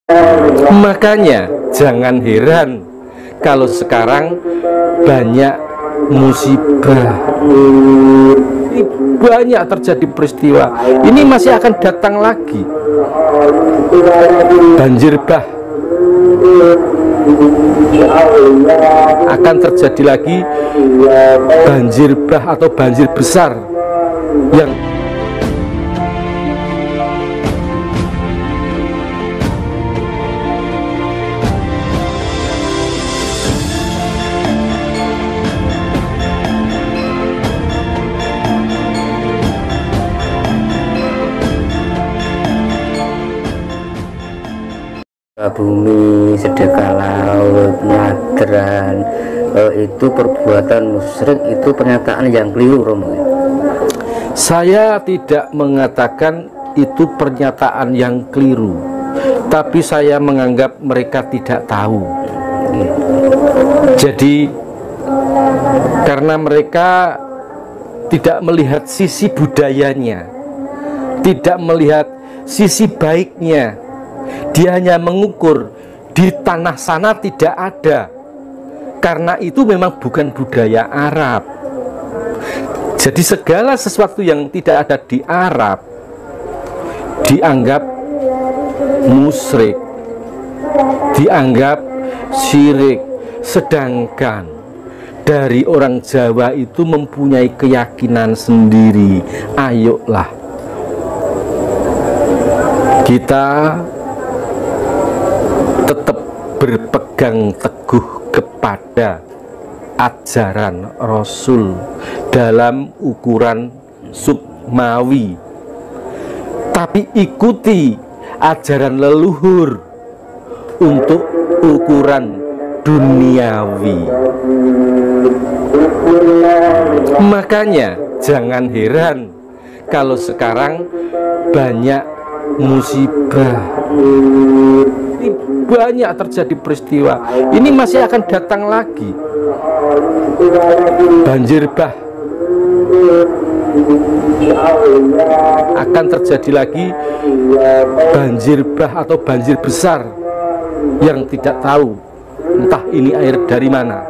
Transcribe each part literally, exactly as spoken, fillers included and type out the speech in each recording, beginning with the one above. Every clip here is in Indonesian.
Makanya jangan heran kalau sekarang banyak musibah, banyak terjadi peristiwa. Ini masih akan datang lagi. Banjir bah akan terjadi lagi, banjir bah atau banjir besar yang bumi, sedekah laut, nyadran, e, itu perbuatan musyrik, itu pernyataan yang keliru, Romo. Saya tidak mengatakan itu pernyataan yang keliru, tapi saya menganggap mereka tidak tahu. Jadi karena mereka tidak melihat sisi budayanya, tidak melihat sisi baiknya, dia hanya mengukur di tanah sana tidak ada, karena itu memang bukan budaya Arab. Jadi segala sesuatu yang tidak ada di Arab dianggap musyrik, dianggap syirik. Sedangkan dari orang Jawa itu mempunyai keyakinan sendiri. Ayolah kita tetap berpegang teguh kepada ajaran Rasul dalam ukuran sukmawi, tapi ikuti ajaran leluhur untuk ukuran duniawi. Makanya jangan heran kalau sekarang banyak musibah, banyak terjadi peristiwa. Ini masih akan datang lagi. Banjir bah akan terjadi lagi, banjir bah atau banjir besar yang tidak tahu entah ini air dari mana.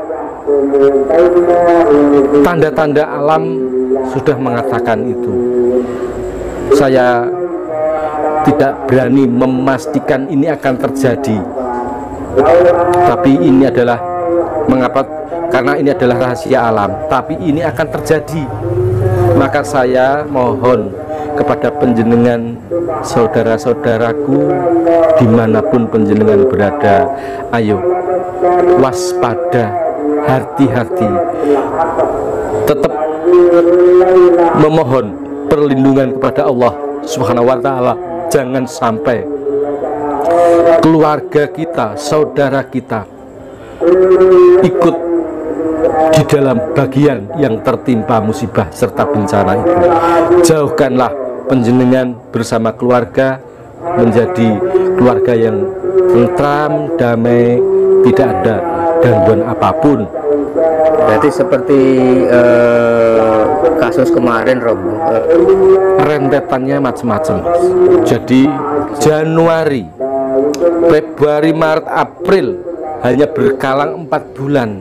Tanda-tanda alam sudah mengatakan itu. Saya tidak berani memastikan ini akan terjadi, tapi ini adalah mengapa, karena ini adalah rahasia alam, tapi ini akan terjadi. Maka saya mohon kepada penjenengan, saudara-saudaraku dimanapun penjenengan berada, ayo waspada, hati-hati, tetap memohon perlindungan kepada Allah Subhanahu wa Ta'ala. Jangan sampai keluarga kita, saudara kita ikut di dalam bagian yang tertimpa musibah serta bencana itu. Jauhkanlah penjenengan bersama keluarga menjadi keluarga yang tentram, damai, tidak ada gangguan apapun. Berarti seperti eh, kasus kemarin, Romo, eh, rentetannya macam-macam. Jadi Januari, Februari, Maret, April hanya berkalang empat bulan.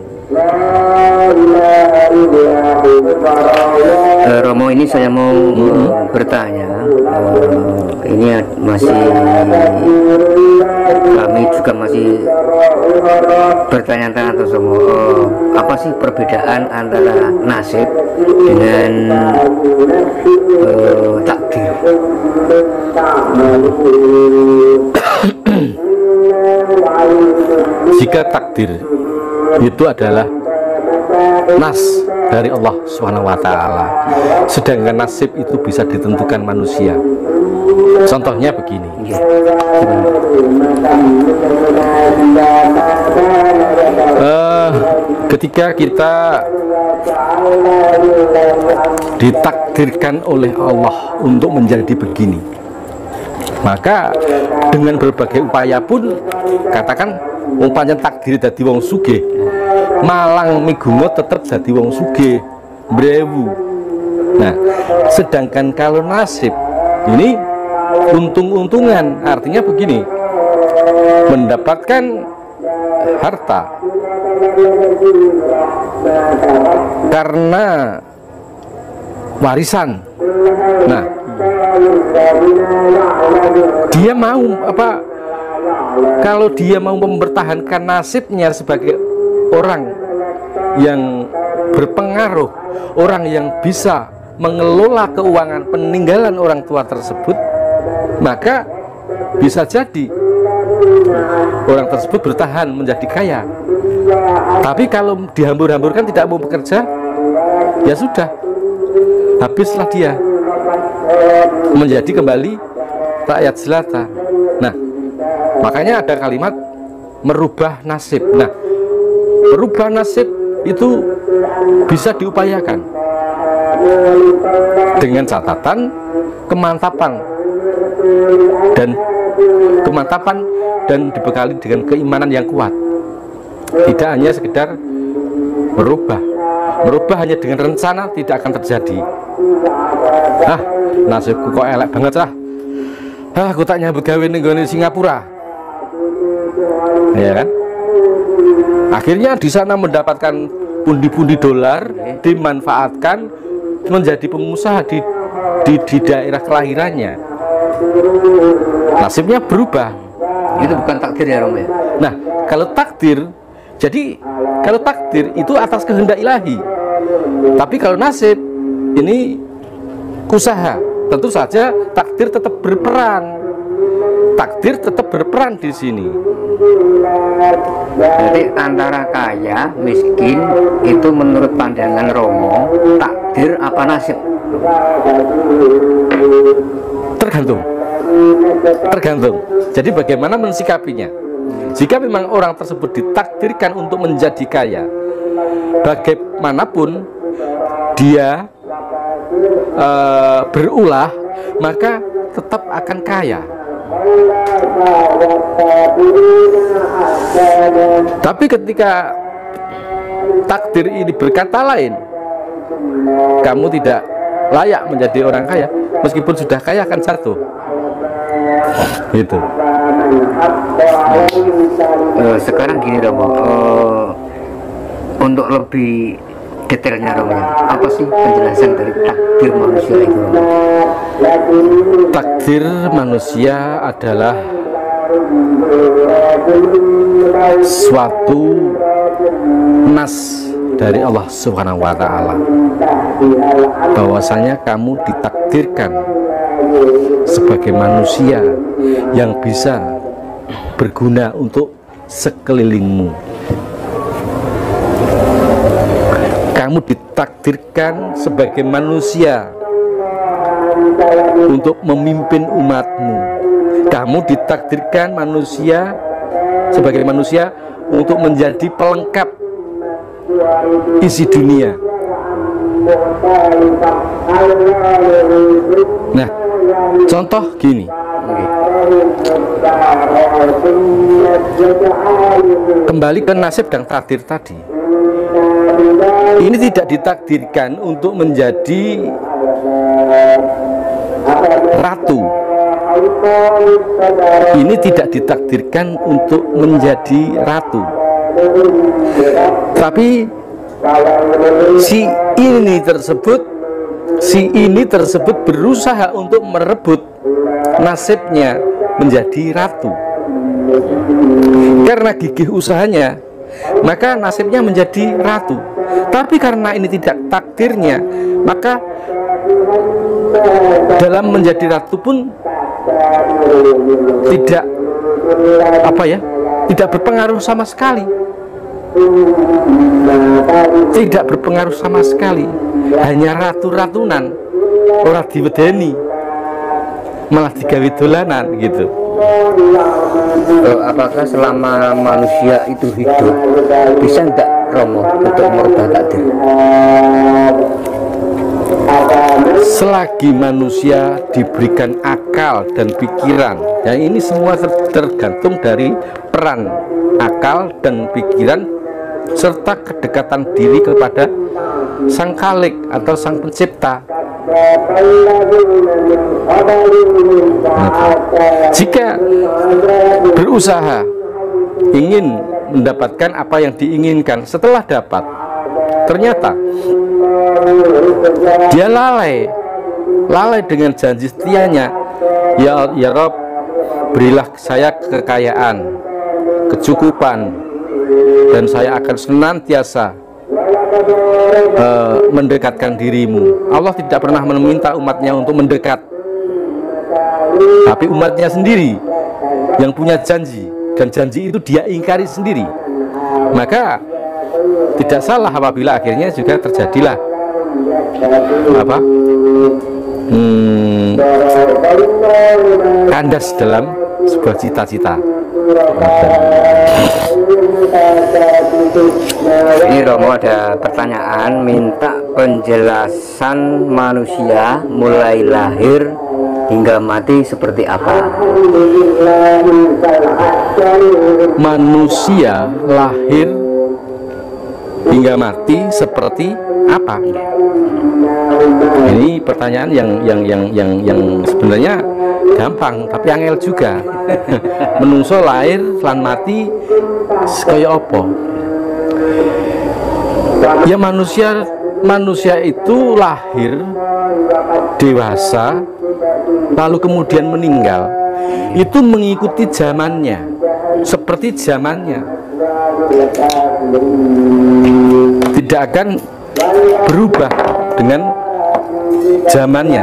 Uh, Romo, ini saya mau hmm. bertanya, uh, ini masih kami juga masih bertanya-tanya terus, Romo, uh, apa sih perbedaan antara nasib dengan uh, takdir? Jika takdir itu adalah nas dari Allah Subhanahu wa Ta'ala, sedangkan nasib itu bisa ditentukan manusia. Contohnya begini, uh, ketika kita ditakdirkan oleh Allah untuk menjadi begini, maka dengan berbagai upaya pun, katakan umpamanya takdir dadi wong sugih, malang migungo tetap dadi wong sugih, brewu. Nah, sedangkan kalau nasib ini untung-untungan, artinya begini, mendapatkan harta karena warisan. Nah, dia mau apa? Kalau dia mau mempertahankan nasibnya sebagai orang yang berpengaruh, orang yang bisa mengelola keuangan peninggalan orang tua tersebut, maka bisa jadi orang tersebut bertahan menjadi kaya. Tapi kalau dihambur-hamburkan tidak mau bekerja, ya sudah, habislah dia, menjadi kembali rakyat jelata. Nah, makanya ada kalimat merubah nasib. Nah, merubah nasib itu bisa diupayakan dengan catatan kemantapan dan kemantapan dan dibekali dengan keimanan yang kuat. Tidak hanya sekedar merubah. Merubah hanya dengan rencana tidak akan terjadi. Ah, nasibku kok elek banget lah. Ah, aku tak nyambut gawe ning gone Singapura. Ya kan? Akhirnya di sana mendapatkan pundi-pundi dolar, dimanfaatkan menjadi pengusaha di, di di daerah kelahirannya. Nasibnya berubah. Itu bukan takdir ya, Rom ya? Nah, kalau takdir, jadi kalau takdir itu atas kehendak ilahi. Tapi kalau nasib ini usaha. Tentu saja takdir tetap berperan. Takdir tetap berperan di sini. Jadi antara kaya, miskin itu menurut pandangan Romo takdir apa nasib? Tergantung. Tergantung. Jadi bagaimana mensikapinya. Jika memang orang tersebut ditakdirkan untuk menjadi kaya, bagaimanapun dia uh, berulah, maka tetap akan kaya. Tapi ketika takdir ini berkata lain, kamu tidak layak menjadi orang kaya, meskipun sudah kaya akan jatuh. Gitu. Uh, sekarang gini Romo, uh, untuk lebih detailnya Romo, apa sih penjelasan dari takdir manusia itu Romo? Takdir manusia adalah suatu nas dari Allah Subhanahu wa Ta'ala, bahwasanya kamu ditakdirkan sebagai manusia yang bisa berguna untuk sekelilingmu. Kamu ditakdirkan sebagai manusia untuk memimpin umatmu. Kamu ditakdirkan manusia sebagai manusia untuk menjadi pelengkap isi dunia. Nah, contoh gini. Kembali ke nasib dan takdir tadi. Ini tidak ditakdirkan untuk menjadi ratu. Ini tidak ditakdirkan untuk menjadi ratu. Tapi si ini tersebut si ini tersebut berusaha untuk merebut nasibnya menjadi ratu. Karena gigih usahanya, maka nasibnya menjadi ratu. Tapi karena ini tidak takdirnya, maka dalam menjadi ratu pun tidak apa ya, tidak berpengaruh sama sekali. Tidak berpengaruh sama sekali. Hanya ratu-ratunan, ora diwedeni, malah digawe dolanan gitu. Apakah selama manusia itu hidup bisa enggak Romo untuk merubah takdir? Selagi manusia diberikan akal dan pikiran, ya ini semua tergantung dari peran akal dan pikiran serta kedekatan diri kepada Sang Khalik atau Sang Pencipta. Jika berusaha ingin mendapatkan apa yang diinginkan. Setelah dapat, ternyata dia lalai lalai dengan janji setianya. Ya, ya Rob, berilah saya kekayaan, kecukupan, dan saya akan senantiasa uh, mendekatkan dirimu. Allah tidak pernah meminta umatnya untuk mendekat, tapi umatnya sendiri yang punya janji, dan janji itu dia ingkari sendiri. Maka tidak salah apabila akhirnya juga terjadilah apa hmm, kandas dalam sebuah cita-cita. Ini Romo ada pertanyaan, minta penjelasan manusia mulai lahir hingga mati seperti apa? Manusia lahir hingga mati seperti apa? Ini pertanyaan yang yang yang yang yang sebenarnya gampang tapi angel juga. Menungso lahir lan mati kaya apa? Ya manusia manusia itu lahir dewasa lalu kemudian meninggal. Itu mengikuti zamannya, seperti zamannya. Tidak akan berubah dengan zamannya.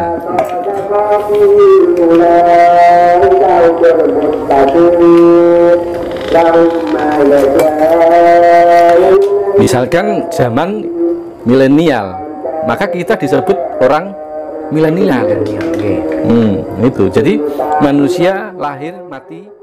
Misalkan zaman milenial, maka kita disebut orang milenial. Hmm, itu. Jadi manusia lahir mati